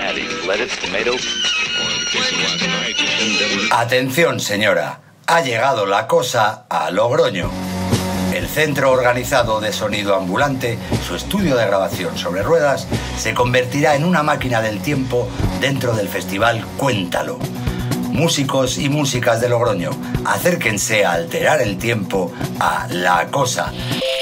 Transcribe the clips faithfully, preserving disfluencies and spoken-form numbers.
Atención, señora. Ha llegado la cosa a Logroño. El Centro Organizado de Sonido Ambulante, su estudio de grabación sobre ruedas, se convertirá en una máquina del tiempo dentro del festival Cuéntalo. Músicos y músicas de Logroño, acérquense a alterar el tiempo a La Cosa.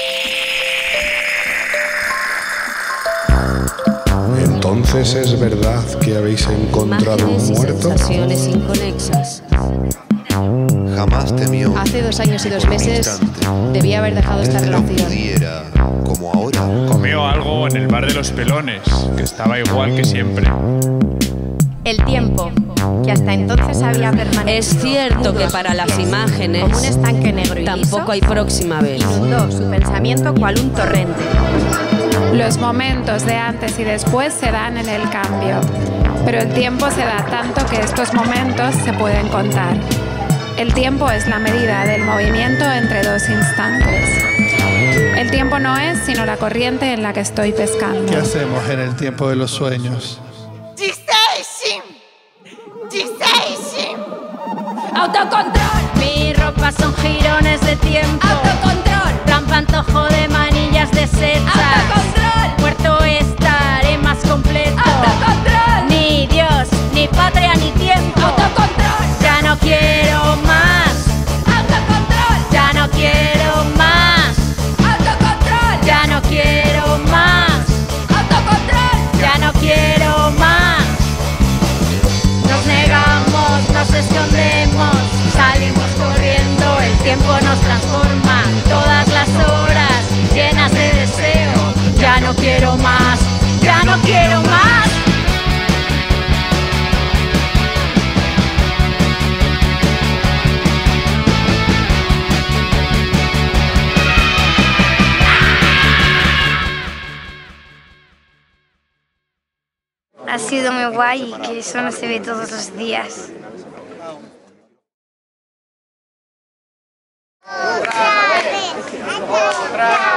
Entonces, ¿es verdad que habéis encontrado un muerto? Sensaciones inconexas. Jamás temió. Hace dos años y dos meses debía haber dejado esta relación. Pudiera, como ahora. Comió algo en el bar de los pelones, que estaba igual que siempre. El tiempo, que hasta entonces había permanecido. Es cierto que para las imágenes, como un estanque negro y tampoco liso, hay próxima vez. Inundó su pensamiento cual un torrente. Los momentos de antes y después se dan en el cambio, pero el tiempo se da tanto que estos momentos se pueden contar. El tiempo es la medida del movimiento entre dos instantes. El tiempo no es sino la corriente en la que estoy pescando. ¿Qué hacemos en el tiempo de los sueños? Autocontrol. Mi ropa son jirones de tiempo. Autocontrol. Plan pantojo de manillas de seta. Autocontrol. Muerto estaré más completo. Autocontrol. Ni Dios, ni patria, ni tiempo. Autocontrol. Ya no quiero más. Autocontrol. Ya no quiero más. Autocontrol. Ya no quiero más. Autocontrol. Ya no quiero más. Nos negamos, nos escondemos, salimos corriendo, el tiempo nos transforma, todas las horas llenas de deseo. Ya no quiero más, ya no quiero más. Ha sido muy guay y que eso no se ve todos los días. Otra vez, otra vez.